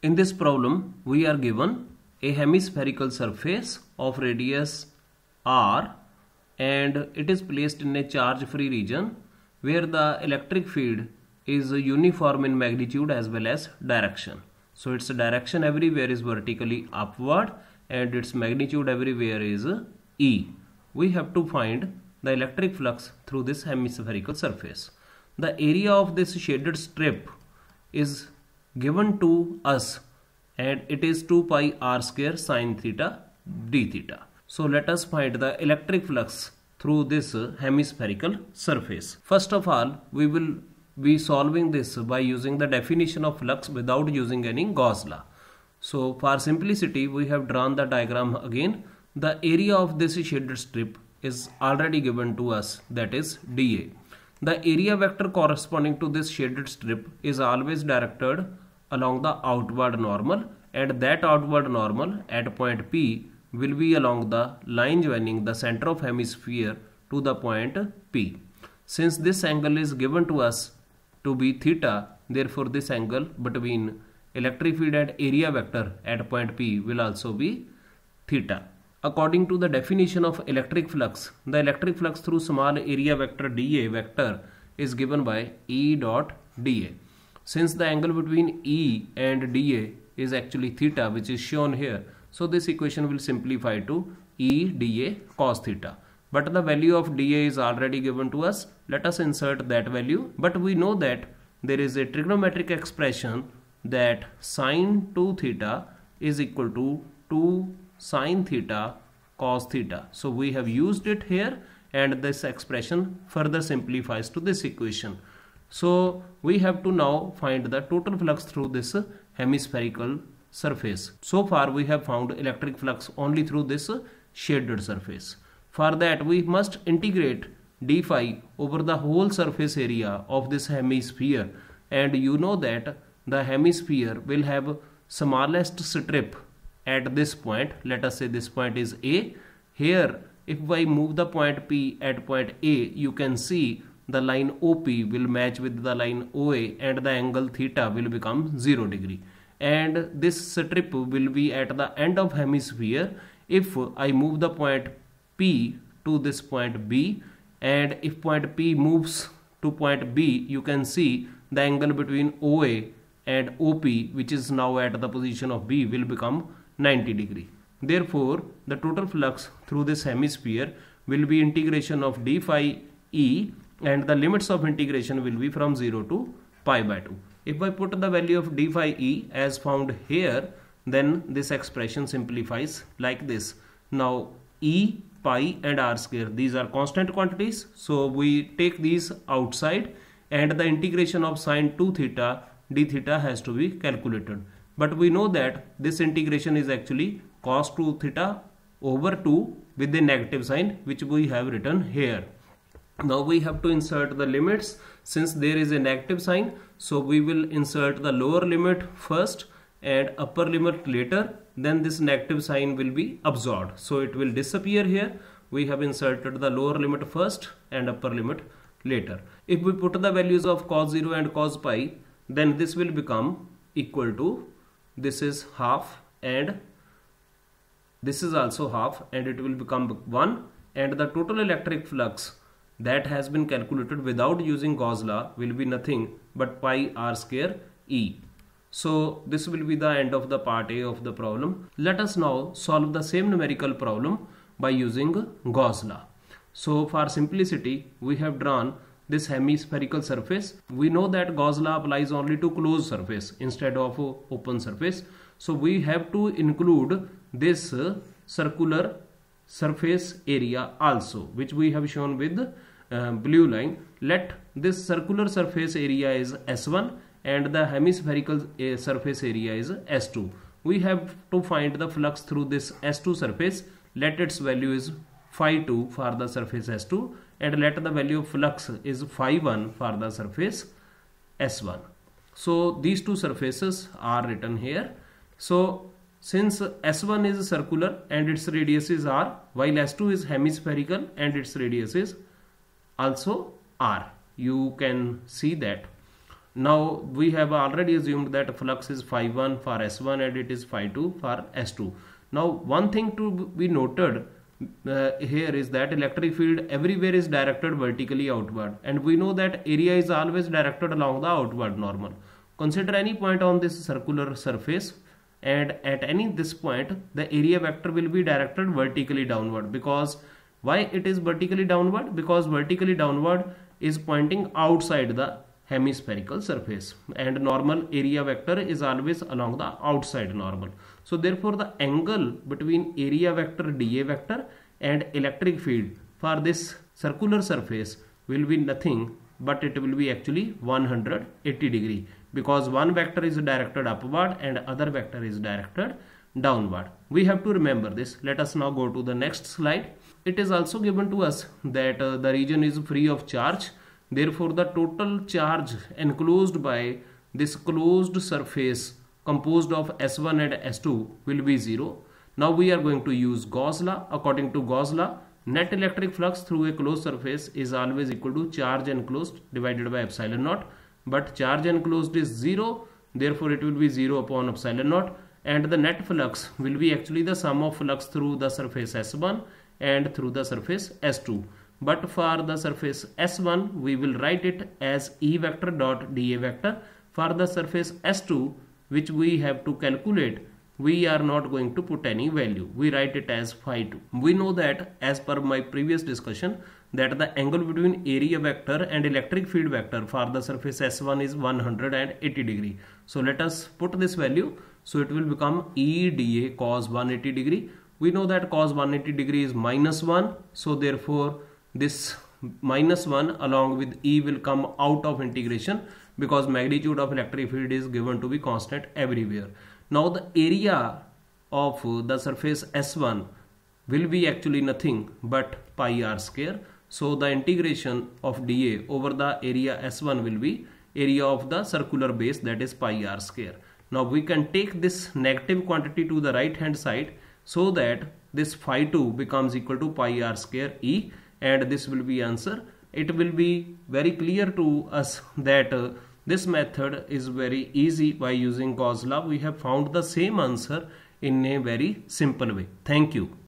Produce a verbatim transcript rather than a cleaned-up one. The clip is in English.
In this problem, we are given a hemispherical surface of radius r and it is placed in a charge-free region where the electric field is uniform in magnitude as well as direction. So its direction everywhere is vertically upward and its magnitude everywhere is E. We have to find the electric flux through this hemispherical surface. The area of this shaded strip is given to us and it is two pi r square sine theta d theta. So let us find the electric flux through this hemispherical surface. First of all, we will be solving this by using the definition of flux without using any Gauss law. So for simplicity, we have drawn the diagram again. The area of this shaded strip is already given to us, that is dA. The area vector corresponding to this shaded strip is always directed along the outward normal, and that outward normal at point P will be along the line joining the center of hemisphere to the point P. Since this angle is given to us to be theta, therefore this angle between electric field and area vector at point P will also be theta. According to the definition of electric flux, the electric flux through small area vector dA vector is given by E dot dA. Since the angle between E and dA is actually theta, which is shown here, so this equation will simplify to E dA cos theta. But the value of dA is already given to us. Let us insert that value. But we know that there is a trigonometric expression that sine two theta is equal to two sine theta cos theta. So we have used it here and this expression further simplifies to this equation. So we have to now find the total flux through this hemispherical surface. So far we have found electric flux only through this shaded surface. For that we must integrate d phi over the whole surface area of this hemisphere, and you know that the hemisphere will have smallest strip at this point. Let us say this point is A. Here if I move the point P at point A, you can see the line O P will match with the line O A and the angle theta will become zero degree. And this strip will be at the end of hemisphere if I move the point P to this point B, and if point P moves to point B, you can see the angle between O A and O P, which is now at the position of B, will become ninety degree. Therefore, the total flux through this hemisphere will be integration of d phi E, and the limits of integration will be from zero to pi by two. If I put the value of d phi E as found here, then this expression simplifies like this. Now E, pi and r square, these are constant quantities, so we take these outside and the integration of sine two theta d theta has to be calculated. But we know that this integration is actually cos two theta over two with the negative sign, which we have written here. Now we have to insert the limits. Since there is a negative sign, so we will insert the lower limit first and upper limit later, then this negative sign will be absorbed, so it will disappear here. We have inserted the lower limit first and upper limit later. If we put the values of cos zero and cos pi, then this will become equal to, this is half and this is also half, and it will become one, and the total electric flux that has been calculated without using Gauss law will be nothing but pi r square E. So this will be the end of the part A of the problem. Let us now solve the same numerical problem by using Gauss law. So for simplicity, we have drawn this hemispherical surface. We know that Gauss law applies only to closed surface instead of open surface. So we have to include this circular surface area also, which we have shown with uh, blue line. Let this circular surface area is S one and the hemispherical uh, surface area is S two. We have to find the flux through this S two surface. Let its value is phi two for the surface S two, and let the value of flux is phi one for the surface S one. So these two surfaces are written here. So since S one is circular and its radius is r, while S two is hemispherical and its radius is also r, you can see that. now we have already assumed that flux is phi one for S one and it is phi two for S two. Now one thing to be noted uh, here is that electric field everywhere is directed vertically outward, and we know that area is always directed along the outward normal. Consider any point on this circular surface, and at any this point the area vector will be directed vertically downward. Because why it is vertically downward? Because vertically downward is pointing outside the hemispherical surface, and normal area vector is always along the outside normal. So therefore the angle between area vector dA vector and electric field for this circular surface will be nothing but it will be actually one hundred eighty degree, because one vector is directed upward and other vector is directed downward. We have to remember this. Let us now go to the next slide. It is also given to us that uh, the region is free of charge. Therefore, the total charge enclosed by this closed surface composed of S one and S two will be zero. Now we are going to use Gauss law. According to Gauss law, net electric flux through a closed surface is always equal to charge enclosed divided by epsilon naught. But charge enclosed is zero. Therefore, it will be zero upon epsilon naught. And the net flux will be actually the sum of flux through the surface S one and through the surface S two. But for the surface S one, we will write it as E vector dot dA vector. For the surface S two, which we have to calculate, we are not going to put any value. We write it as phi two. We know that as per my previous discussion that the angle between area vector and electric field vector for the surface S one is one hundred eighty degree. So let us put this value. So it will become E dA cos one hundred eighty degree. We know that cos one hundred eighty degree is minus one. So therefore this minus one along with E will come out of integration, because magnitude of electric field is given to be constant everywhere. Now the area of the surface S one will be actually nothing but pi r square. So the integration of dA over the area S one will be area of the circular base, that is pi r square. Now we can take this negative quantity to the right hand side, so that this phi two becomes equal to pi r square E, and this will be answer. It will be very clear to us that uh, this method is very easy. By using Gauss law, we have found the same answer in a very simple way. Thank you.